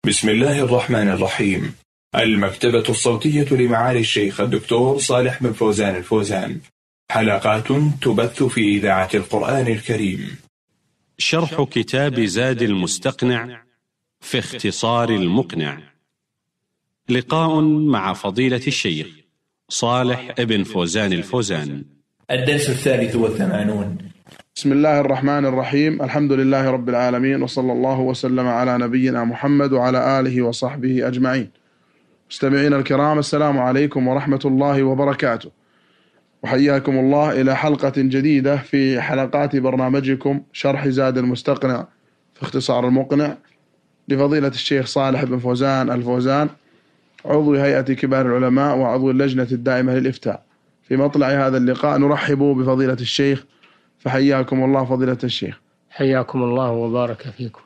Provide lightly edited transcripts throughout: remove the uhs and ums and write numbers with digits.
بسم الله الرحمن الرحيم. المكتبة الصوتية لمعالي الشيخ الدكتور صالح بن فوزان الفوزان. حلقات تبث في إذاعة القرآن الكريم. شرح كتاب زاد المستقنع في اختصار المقنع. لقاء مع فضيلة الشيخ صالح بن فوزان الفوزان. الدرس 83. بسم الله الرحمن الرحيم. الحمد لله رب العالمين، وصلى الله وسلم على نبينا محمد وعلى آله وصحبه أجمعين. مستمعين الكرام، السلام عليكم ورحمة الله وبركاته، وحياكم الله إلى حلقة جديدة في حلقات برنامجكم شرح زاد المستقنع في اختصار المقنع لفضيلة الشيخ صالح بن فوزان الفوزان، عضو هيئة كبار العلماء وعضو اللجنة الدائمة للإفتاء. في مطلع هذا اللقاء نرحب بفضيلة الشيخ، فحياكم الله فضيلة الشيخ. حياكم الله وبارك فيكم.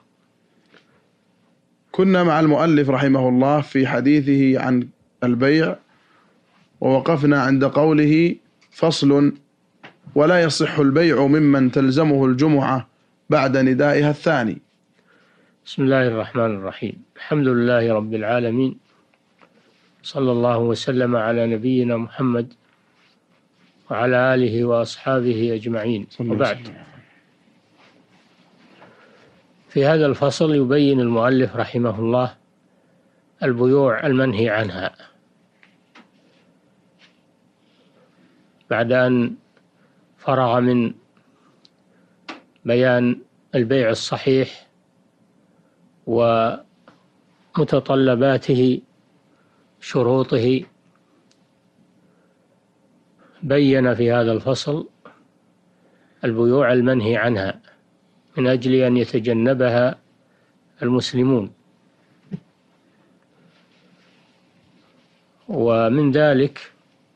كنا مع المؤلف رحمه الله في حديثه عن البيع، ووقفنا عند قوله: فصل: ولا يصح البيع ممن تلزمه الجمعة بعد ندائها الثاني. بسم الله الرحمن الرحيم. الحمد لله رب العالمين، صلى الله وسلم على نبينا محمد وعلى آله وأصحابه أجمعين، وبعد. في هذا الفصل يبين المؤلف رحمه الله البيوع المنهي عنها، بعد أن فرغ من بيان البيع الصحيح ومتطلباته شروطه. بين في هذا الفصل البيوع المنهي عنها من أجل أن يتجنبها المسلمون، ومن ذلك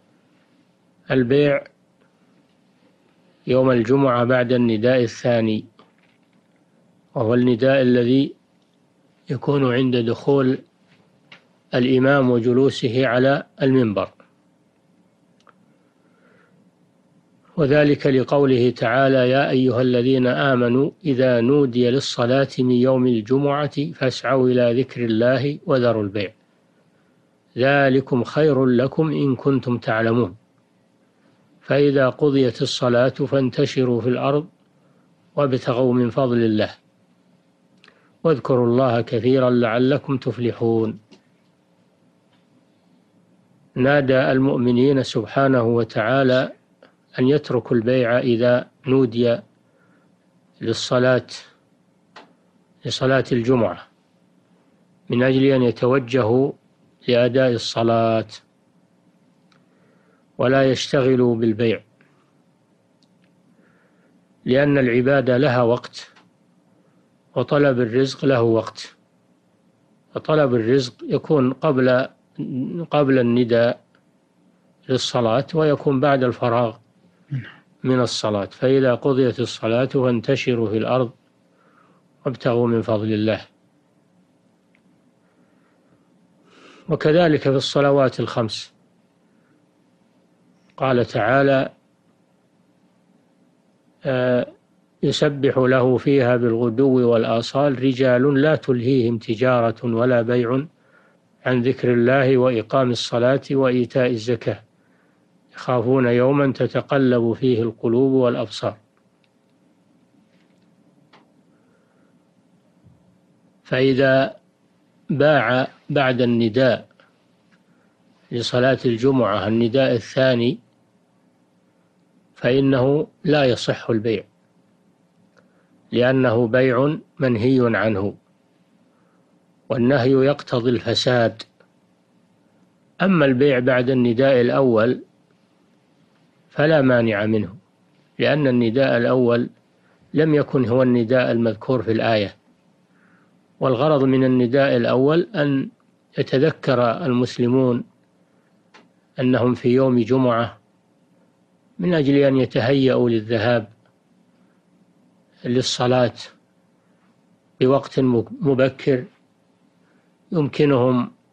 البيع يوم الجمعة بعد النداء الثاني، وهو النداء الذي يكون عند دخول الإمام وجلوسه على المنبر، وذلك لقوله تعالى: يا أيها الذين آمنوا إذا نودي للصلاة من يوم الجمعة فاسعوا إلى ذكر الله وذروا البيع ذلكم خير لكم إن كنتم تعلمون، فإذا قضيت الصلاة فانتشروا في الأرض وابتغوا من فضل الله واذكروا الله كثيرا لعلكم تفلحون. نادى المؤمنين سبحانه وتعالى أن يتركوا البيع إذا نودي لصلاة الجمعة، من أجل أن يتوجهوا لأداء الصلاة ولا يشتغلوا بالبيع، لأن العبادة لها وقت وطلب الرزق له وقت، وطلب الرزق يكون قبل النداء للصلاة، ويكون بعد الفراغ من الصلاة. فإذا قضيت الصلاة فانتشروا في الأرض وابتغوا من فضل الله. وكذلك في الصلوات الخمس قال تعالى: يسبح له فيها بالغدو والآصال رجال لا تلهيهم تجارة ولا بيع عن ذكر الله وإقام الصلاة وإيتاء الزكاة يخافون يوما تتقلب فيه القلوب والأبصار. فإذا باع بعد النداء لصلاة الجمعة النداء الثاني فإنه لا يصح البيع، لأنه بيع منهي عنه، والنهي يقتضي الفساد. أما البيع بعد النداء الأول فلا مانع منه، لأن النداء الأول لم يكن هو النداء المذكور في الآية، والغرض من النداء الأول أن يتذكر المسلمون أنهم في يوم جمعة، من أجل أن يتهيأوا للذهاب للصلاة بوقت مبكر يمكنهم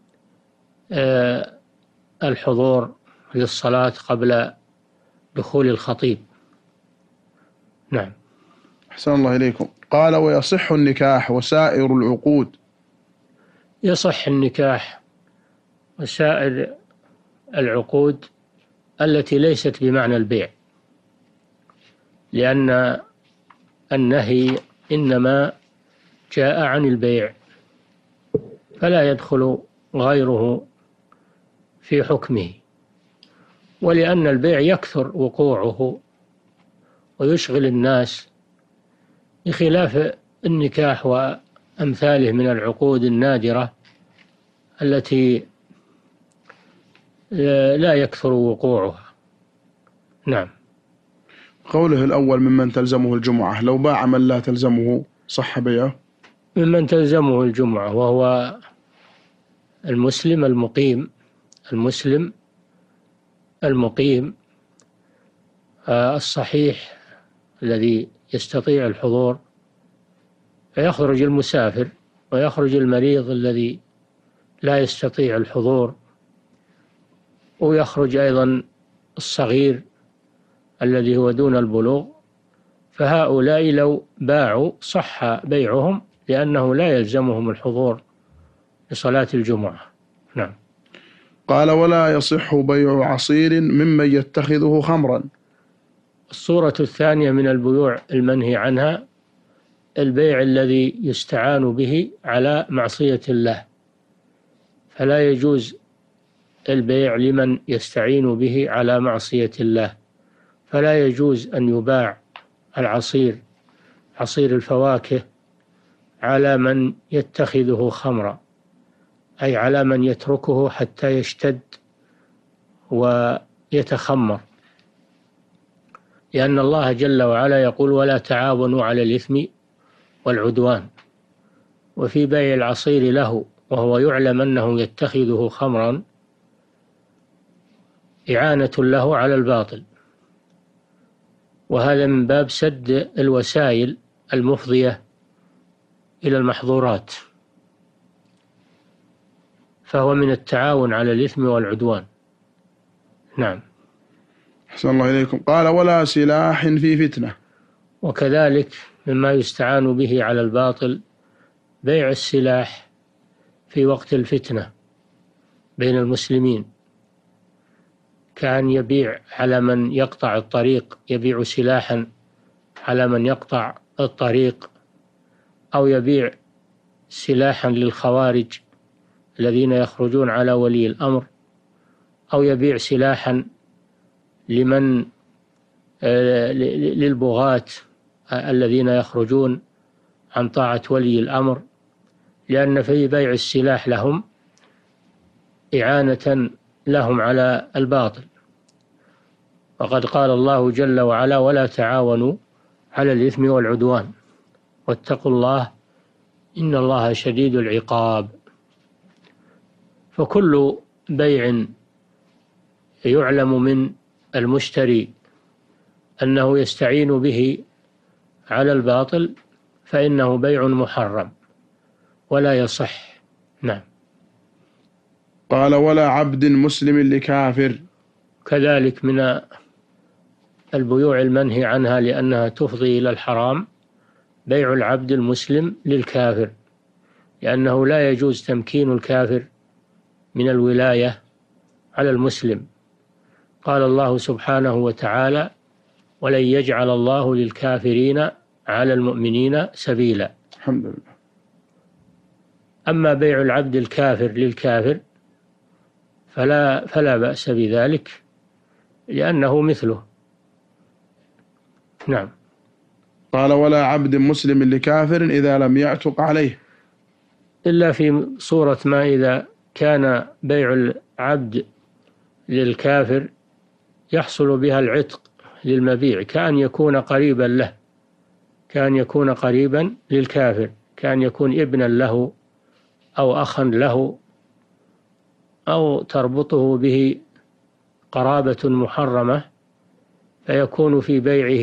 الحضور للصلاة قبل دخول الخطيب. نعم. أحسن الله إليكم. قال: ويصح النكاح وسائر العقود يصح النكاح وسائر العقود التي ليست بمعنى البيع، لأن النهي إنما جاء عن البيع، فلا يدخل غيره في حكمه، ولأن البيع يكثر وقوعه ويشغل الناس، بخلاف النكاح وأمثاله من العقود النادرة التي لا يكثر وقوعها. نعم. قوله الأول ممن تلزمه الجمعة، لو باع من لا تلزمه صح بيعه؟ ممن تلزمه الجمعة وهو المسلم المقيم، المسلم المقيم الصحيح الذي يستطيع الحضور، فيخرج المسافر ويخرج المريض الذي لا يستطيع الحضور، ويخرج أيضا الصغير الذي هو دون البلوغ، فهؤلاء لو باعوا صح بيعهم لأنه لا يلزمهم الحضور لصلاة الجمعة. نعم. قال ولا يصح بيع عصير ممن يتخذه خمرا. الصورة الثانية من البيوع المنهي عنها البيع الذي يستعان به على معصية الله، فلا يجوز البيع لمن يستعين به على معصية الله، فلا يجوز أن يباع العصير، عصير الفواكه، على من يتخذه خمرا، أي على من يتركه حتى يشتد ويتخمر، لأن الله جل وعلا يقول ولا تعاونوا على الإثم والعدوان. وفي بيع العصير له وهو يعلم أنه يتخذه خمرا إعانة له على الباطل، وهذا من باب سد الوسائل المفضية إلى المحظورات، فهو من التعاون على الإثم والعدوان. نعم. أحسن الله إليكم. قال ولا سلاح في فتنة. وكذلك مما يستعان به على الباطل بيع السلاح في وقت الفتنة بين المسلمين، كان يبيع على من يقطع الطريق، يبيع سلاحا على من يقطع الطريق، أو يبيع سلاحا للخوارج الذين يخرجون على ولي الأمر، أو يبيع سلاحا لمن للبغاة الذين يخرجون عن طاعة ولي الأمر، لأن في بيع السلاح لهم إعانة لهم على الباطل. وقد قال الله جل وعلا ولا تعاونوا على الإثم والعدوان واتقوا الله إن الله شديد العقاب. فكل بيع يعلم من المشتري أنه يستعين به على الباطل فإنه بيع محرم ولا يصح. نعم. قال ولا عبد مسلم لكافر. كذلك من البيوع المنهي عنها لأنها تفضي إلى الحرام بيع العبد المسلم للكافر، لأنه لا يجوز تمكين الكافر من الولاية على المسلم. قال الله سبحانه وتعالى ولن يجعل الله للكافرين على المؤمنين سبيلا. الحمد لله. أما بيع العبد الكافر للكافر فلا بأس بذلك لأنه مثله. نعم. قال ولا عبد مسلم لكافر إذا لم يعتق عليه، إلا في صورة ما إذا كان بيع العبد للكافر يحصل بها العتق للمبيع، كأن يكون قريبا له، كأن يكون قريبا للكافر، كأن يكون ابنا له أو أخا له، أو تربطه به قرابة محرمة، فيكون في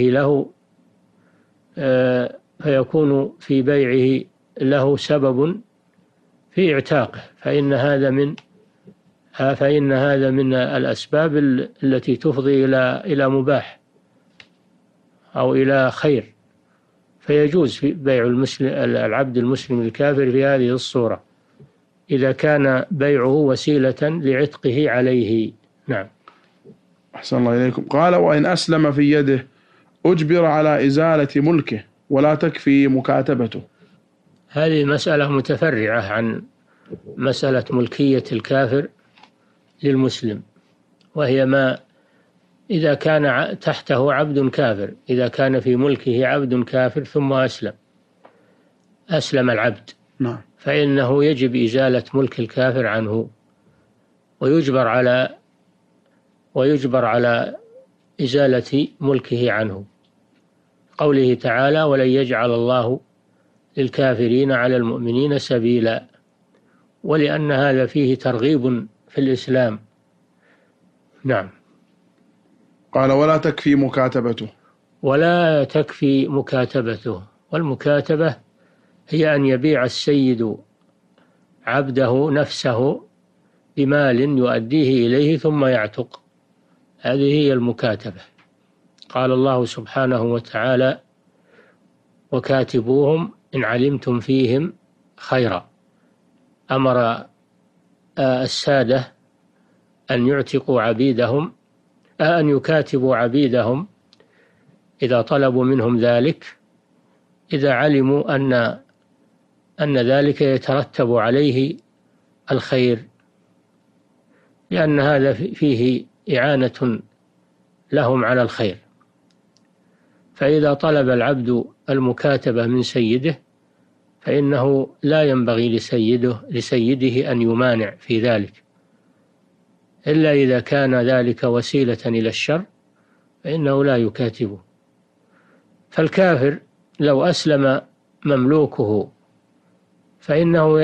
بيعه له سبب في اعتاقه، فإن هذا من الأسباب التي تفضي إلى مباح أو إلى خير، فيجوز في بيع العبد المسلم الكافر في هذه الصورة. إذا كان بيعه وسيلة لعتقه عليه. نعم. أحسن الله إليكم. قال: وإن أسلم في يده أجبر على إزالة ملكه ولا تكفي مكاتبته. هذه مسألة متفرعة عن مسألة ملكية الكافر للمسلم، وهي ما إذا كان تحته عبد كافر، إذا كان في ملكه عبد كافر ثم أسلم العبد، نعم، فإنه يجب إزالة ملك الكافر عنه، ويجبر على إزالة ملكه عنه. قوله تعالى: ولن يجعل الله للكافرين على المؤمنين سبيلا، ولأن هذا فيه ترغيب في الإسلام. نعم. قال: ولا تكفي مكاتبته. ولا تكفي مكاتبته، والمكاتبة هي أن يبيع السيد عبده نفسه بمال يؤديه إليه ثم يعتق، هذه هي المكاتبة. قال الله سبحانه وتعالى: وكاتبوهم إن علمتم فيهم خيرا. أمر السادة أن يعتقوا عبيدهم، أن يكاتبوا عبيدهم إذا طلبوا منهم ذلك، إذا علموا أن ذلك يترتب عليه الخير، لأن هذا فيه إعانة لهم على الخير. فإذا طلب العبد المكاتبة من سيده فإنه لا ينبغي لسيده أن يمانع في ذلك، إلا إذا كان ذلك وسيلة إلى الشر فإنه لا يكاتبه. فالكافر لو أسلم مملوكه فإنه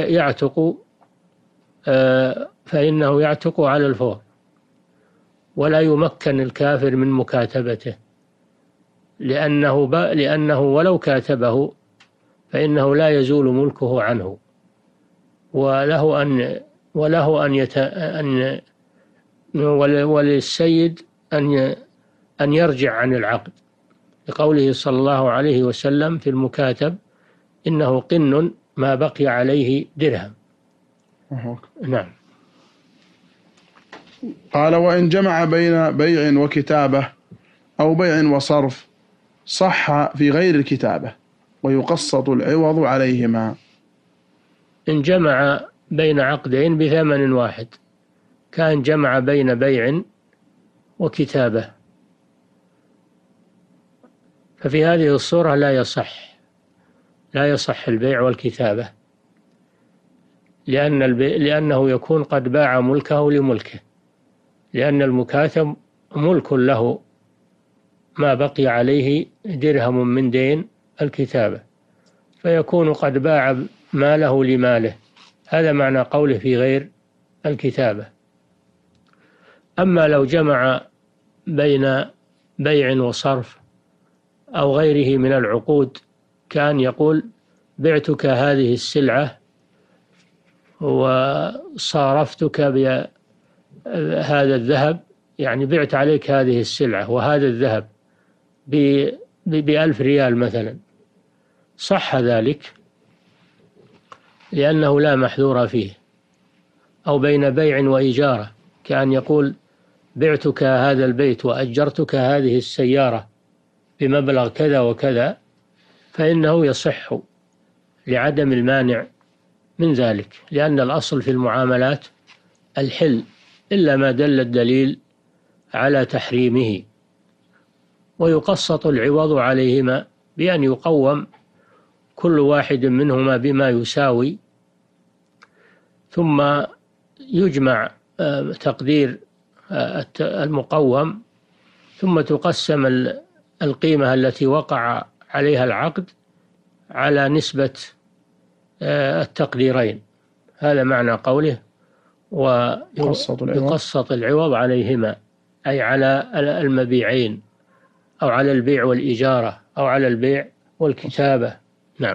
يعتق على الفور، ولا يمكن الكافر من مكاتبته، لأنه ولو كاتبه فإنه لا يزول ملكه عنه، وللسيد أن يرجع عن العقد، لقوله صلى الله عليه وسلم في المكاتب: إنه قن ما بقي عليه درهم. نعم. قال: وإن جمع بين بيع وكتابة أو بيع وصرف صح في غير الكتابة ويقسط العوض عليهما. إن جمع بين عقدين بثمن واحد، كان جمع بين بيع وكتابة، ففي هذه الصورة لا يصح البيع والكتابة، لأنه يكون قد باع ملكه لملكه، لأن المكاتب ملك له ما بقي عليه درهم من دين الكتابة، فيكون قد باع ماله لماله. هذا معنى قوله في غير الكتابة. أما لو جمع بين بيع وصرف أو غيره من العقود، كان يقول: بعتك هذه السلعة وصارفتك بهذا الذهب، يعني بعت عليك هذه السلعة وهذا الذهب ب1,000 ريال مثلا، صح ذلك لأنه لا محذور فيه. أو بين بيع وإجارة، كأن يقول: بعتك هذا البيت وأجرتك هذه السيارة بمبلغ كذا وكذا، فإنه يصح لعدم المانع من ذلك، لأن الأصل في المعاملات الحل إلا ما دل الدليل على تحريمه. ويقسط العوض عليهما بأن يقوم كل واحد منهما بما يساوي، ثم يجمع تقدير المقوم، ثم تقسم القيمة التي وقع عليها العقد على نسبة التقديرين. هذا معنى قوله: ويقسط العوض عليهما، أي على المبيعين، أو على البيع والإجارة، أو على البيع والكتابة. نعم.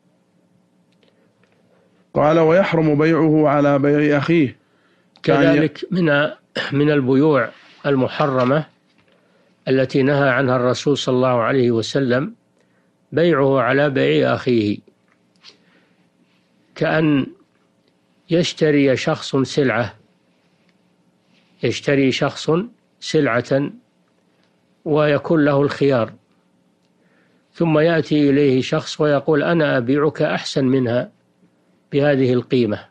قال: ويحرم بيعه على بيع أخيه. كذلك من البيوع المحرمة التي نهى عنها الرسول صلى الله عليه وسلم بيعه على بيع أخيه، كأن يشتري شخص سلعة ويكون له الخيار، ثم يأتي إليه شخص ويقول أنا أبيعك أحسن منها بهذه القيمة،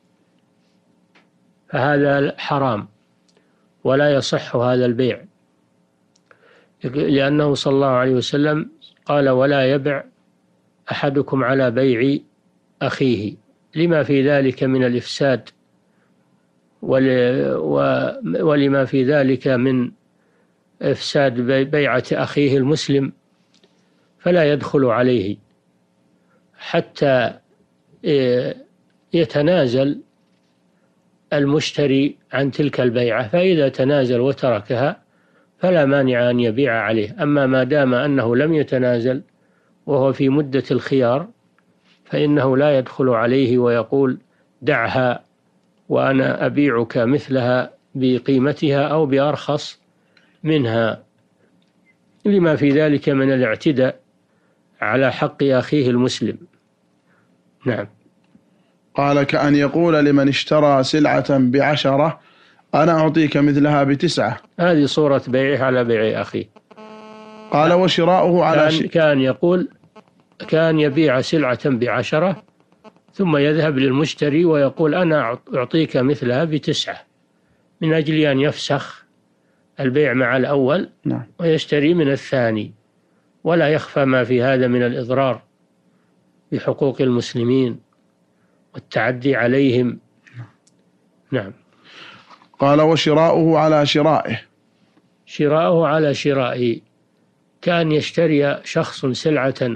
فهذا حرام ولا يصح هذا البيع، لأنه صلى الله عليه وسلم قال ولا يبع أحدكم على بيع أخيه، لما في ذلك من الإفساد ولما في ذلك من إفساد بيعة أخيه المسلم، فلا يدخل عليه حتى يتنازل المشتري عن تلك البيعة، فإذا تنازل وتركها فلا مانع أن يبيع عليه. أما ما دام أنه لم يتنازل وهو في مدة الخيار فإنه لا يدخل عليه ويقول دعها وأنا أبيعك مثلها بقيمتها أو بأرخص منها، لما في ذلك من الاعتداء على حق أخيه المسلم. نعم. قال كأن يقول لمن اشترى سلعة ب10 أنا أعطيك مثلها ب9. هذه صورة بيعه على بيع أخيه. قال وشراؤه على كان يبيع سلعة ب10 ثم يذهب للمشتري ويقول أنا أعطيك مثلها ب9 من أجل أن يفسخ البيع مع الأول ويشتري من الثاني، ولا يخفى ما في هذا من الإضرار بحقوق المسلمين والتعدي عليهم. نعم. قال وشراؤه على شرائه كان يشتري شخص سلعة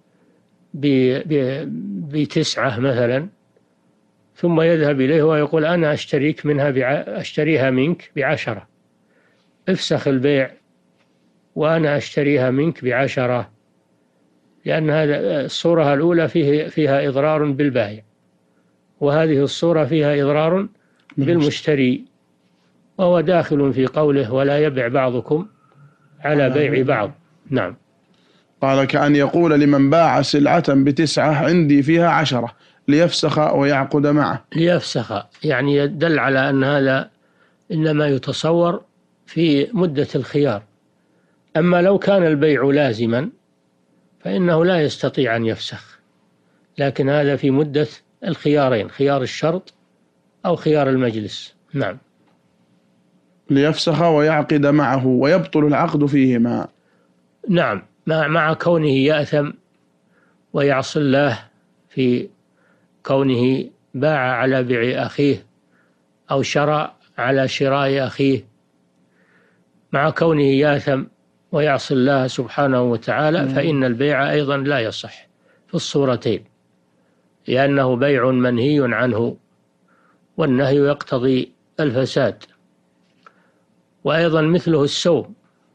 ب9 مثلا، ثم يذهب إليه ويقول أنا أشتريها منك ب10، افسخ البيع وأنا أشتريها منك ب10، لأن هذا الصورة الأولى فيها إضرار بالبائع، وهذه الصورة فيها إضرار بالمشتري، وهو داخل في قوله ولا يبع بعضكم على بيع بعض. نعم. قال كأن يقول لمن باع سلعة ب9 عندي فيها 10 ليفسخ ويعقد معه. ليفسخ يعني يدل على أن هذا إنما يتصور في مدة الخيار، أما لو كان البيع لازما فإنه لا يستطيع أن يفسخ، لكن هذا في مدة الخيارين، خيار الشرط أو خيار المجلس. نعم. ليفسخ ويعقد معه ويبطل العقد فيهما. نعم، مع كونه يأثم ويعصي الله في كونه باع على بيع أخيه أو شرى على شراء أخيه، مع كونه يأثم ويعصي الله سبحانه وتعالى فإن البيع أيضا لا يصح في الصورتين، لأنه بيع منهي عنه والنهي يقتضي الفساد. وأيضا مثله السوم،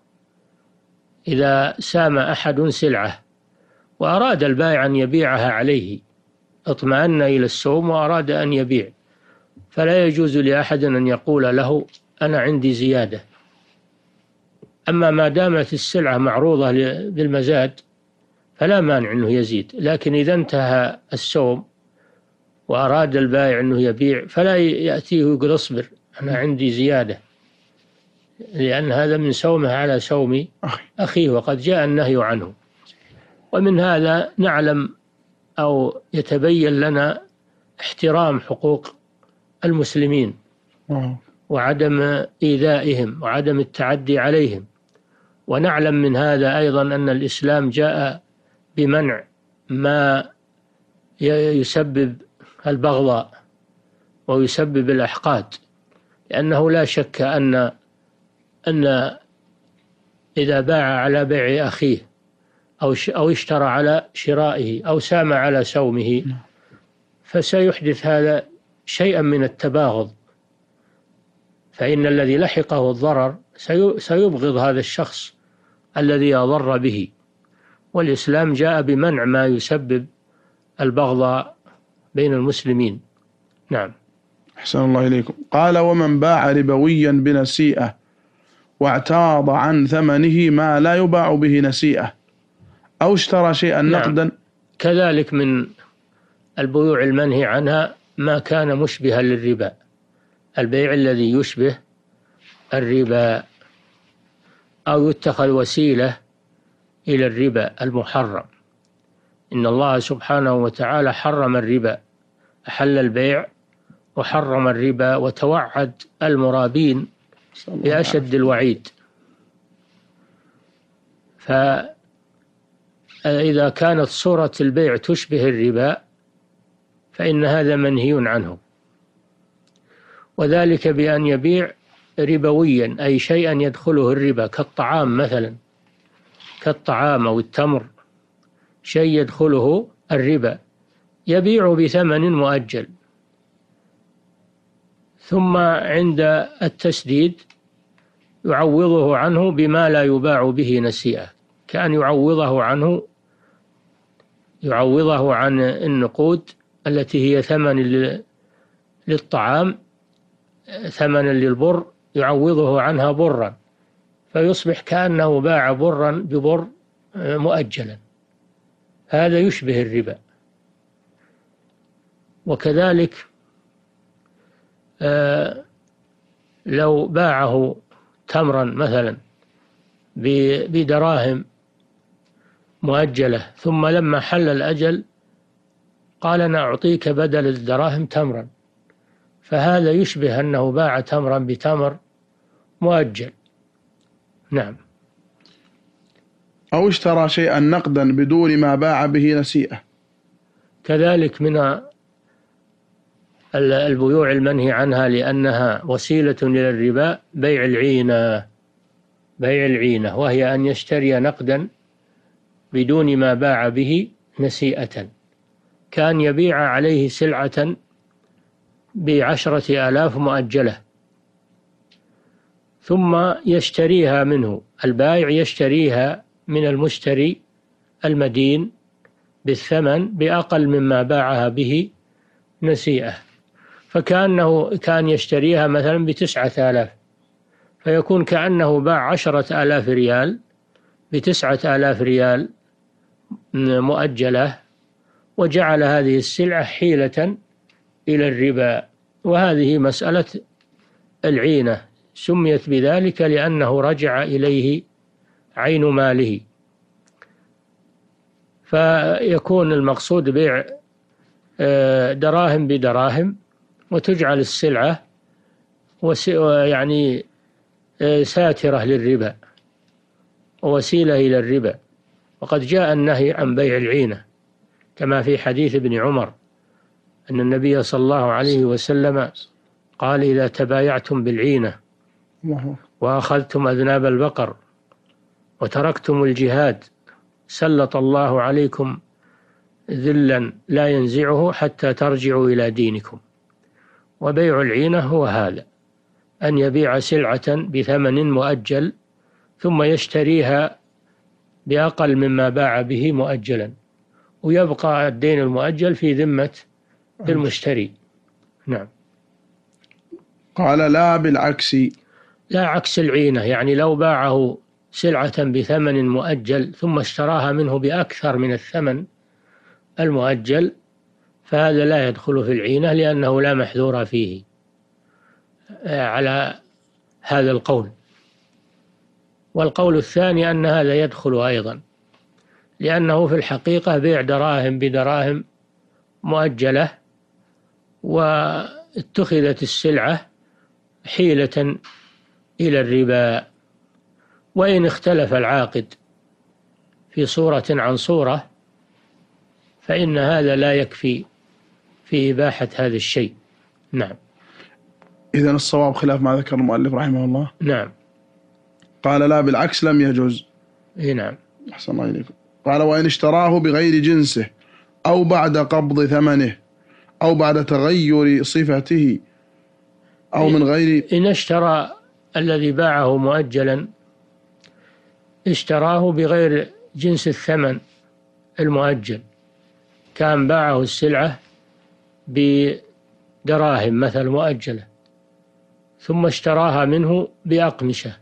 إذا سام أحد سلعة وأراد البائع أن يبيعها عليه، اطمأن إلى السوم وأراد أن يبيع، فلا يجوز لأحد أن يقول له أنا عندي زيادة. أما ما دامت السلعة معروضة بالمزاد فلا مانع أنه يزيد، لكن إذا انتهى السوم وأراد البائع أنه يبيع فلا يأتيه ويقول اصبر أنا عندي زيادة، لأن هذا من سومه على سوم أخيه، وقد جاء النهي عنه. ومن هذا نعلم أو يتبين لنا احترام حقوق المسلمين وعدم إيذائهم وعدم التعدي عليهم. ونعلم من هذا أيضا أن الإسلام جاء بمنع ما يسبب البغضاء ويسبب الأحقاد، لأنه لا شك أن إذا باع على بيع أخيه أو اشترى على شرائه أو سام على سومه فسيحدث هذا شيئا من التباغض، فإن الذي لحقه الضرر سيبغض هذا الشخص الذي أضر به، والإسلام جاء بمنع ما يسبب البغضاء بين المسلمين. نعم. أحسن الله إليكم. قال ومن باع ربويا بنسيئة واعتاض عن ثمنه ما لا يباع به نسيئة أو اشترى شيئا نقدا. كذلك من البيوع المنهي عنها ما كان مشبها للربا، البيع الذي يشبه الربا أو يتخذ وسيلة إلى الربا المحرم. إن الله سبحانه وتعالى حرم الربا، أحل البيع وحرم الربا، وتوعد المرابين بأشد الوعيد. فإذا كانت صورة البيع تشبه الربا فإن هذا منهي عنه، وذلك بأن يبيع ربويا، أي شيئا يدخله الربا كالطعام مثلا، كالطعام أو التمر، شيء يدخله الربا يبيع بثمن مؤجل، ثم عند التسديد يعوضه عنه بما لا يباع به نسيئة، كأن يعوضه عن النقود التي هي ثمن للطعام، ثمنا للبر، يعوضه عنها برا، فيصبح كأنه باع برا ببر مؤجلا، هذا يشبه الربا. وكذلك لو باعه تمرا مثلا بدراهم مؤجلة، ثم لما حل الأجل قال أنا أعطيك بدل الدراهم تمرا، فهذا يشبه أنه باع تمرا بتمر مؤجل. نعم. أو اشترى شيئا نقدا بدون ما باع به نسيئة، كذلك من البيوع المنهي عنها لأنها وسيلة إلى الربا بيع العينة، وهي أن يشتري نقدا بدون ما باع به نسيئة، كان يبيع عليه سلعة ب10,000 مؤجلة، ثم يشتريها منه البائع، يشتريها من المشتري المدين بالثمن بأقل مما باعها به نسيئة، فكأنه كان يشتريها مثلا ب9,000، فيكون كأنه باع 10,000 ريال ب9,000 ريال مؤجلة، وجعل هذه السلعة حيلة إلى الربا. وهذه مسألة العينة سميت بذلك لأنه رجع إليه عين ماله، فيكون المقصود بيع دراهم بدراهم، وتجعل السلعة يعني ساترة للربا ووسيلة إلى الربا. وقد جاء النهي عن بيع العينة كما في حديث ابن عمر أن النبي صلى الله عليه وسلم قال إذا تبايعتم بالعينة وأخذتم أذناب البقر وتركتم الجهاد سلط الله عليكم ذلا لا ينزعه حتى ترجعوا إلى دينكم. وبيع العينة هو هذا، أن يبيع سلعة بثمن مؤجل ثم يشتريها بأقل مما باع به مؤجلا، ويبقى الدين المؤجل في ذمة المشتري. نعم. قال لا بالعكس، لا عكس العينة، يعني لو باعه سلعة بثمن مؤجل ثم اشتراها منه بأكثر من الثمن المؤجل فهذا لا يدخل في العينة، لأنه لا محذور فيه على هذا القول. والقول الثاني أن هذا يدخل أيضا، لأنه في الحقيقة بيع دراهم بدراهم مؤجلة، واتخذت السلعة حيلة إلى الربا. وإن اختلف العاقد في صورة عن صورة فإن هذا لا يكفي في إباحة هذا الشيء. نعم. إذن الصواب خلاف ما ذكر المؤلف رحمه الله. نعم. قال لا بالعكس لم يجوز. نعم. أحسن الله إليكم. قال وإن اشتراه بغير جنسه أو بعد قبض ثمنه أو بعد تغير صفته أو من غير، إن اشترى الذي باعه مؤجلا اشتراه بغير جنس الثمن المؤجل، كان باعه السلعة بدراهم مثل مؤجلة ثم اشتراها منه بأقمشة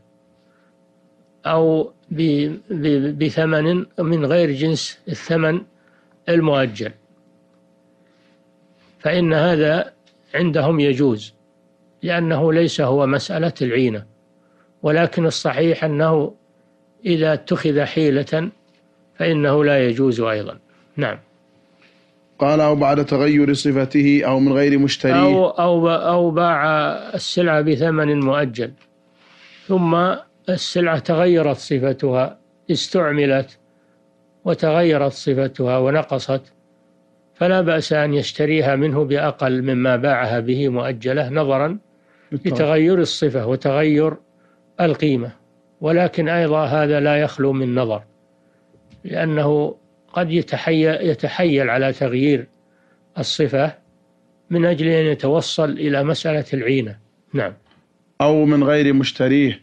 أو بثمن من غير جنس الثمن المؤجل، فإن هذا عندهم يجوز، لأنه ليس هو مسألة العينة، ولكن الصحيح أنه إذا اتخذ حيلة فإنه لا يجوز أيضا. نعم. قال: أو بعد تغير صفته أو من غير مشتريه، أو باع السلعة بثمن مؤجل ثم السلعة تغيرت صفتها، استعملت وتغيرت صفتها ونقصت، فلا بأس أن يشتريها منه بأقل مما باعها به مؤجلة، نظرا لتغير الصفة وتغير القيمة. ولكن أيضا هذا لا يخلو من نظر، لأنه قد يتحيل على تغيير الصفة من أجل أن يتوصل إلى مسألة العينة. نعم. أو من غير مشتريه،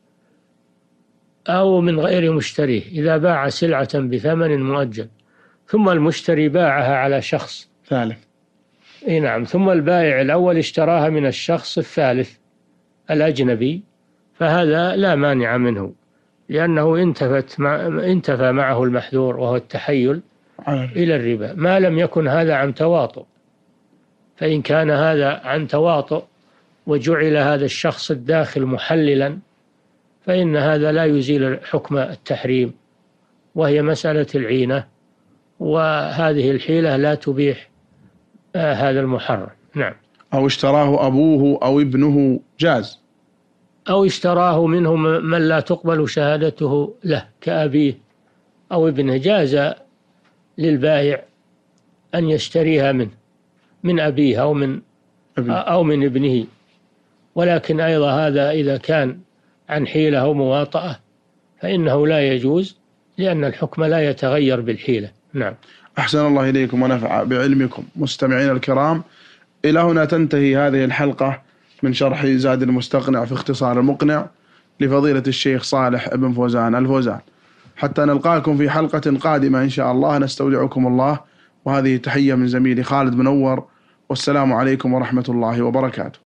أو من غير مشتريه، إذا باع سلعة بثمن مؤجل ثم المشتري باعها على شخص ثالث. نعم. ثم البائع الأول اشتراها من الشخص الثالث الأجنبي، فهذا لا مانع منه، لأنه انتفى معه المحذور وهو التحيل إلى الربا، ما لم يكن هذا عن تواطؤ. فإن كان هذا عن تواطؤ وجعل هذا الشخص الداخل محللا، فإن هذا لا يزيل حكم التحريم، وهي مسألة العينة، وهذه الحيلة لا تبيح هذا المحرم. نعم. أو اشتراه أبوه أو ابنه جاز، أو اشتراه منه من لا تقبل شهادته له كأبيه أو ابنه، جاز للبائع أن يشتريها من أبيه أو من ابنه، ولكن أيضا هذا إذا كان عن حيلة أو مواطأة فإنه لا يجوز، لأن الحكم لا يتغير بالحيلة. نعم. أحسن الله إليكم ونفع بعلمكم. مستمعين الكرام، إلى هنا تنتهي هذه الحلقة من شرح زاد المستقنع في اختصار المقنع لفضيلة الشيخ صالح بن فوزان الفوزان. حتى نلقاكم في حلقة قادمة إن شاء الله، نستودعكم الله، وهذه تحية من زميلي خالد منور، والسلام عليكم ورحمة الله وبركاته.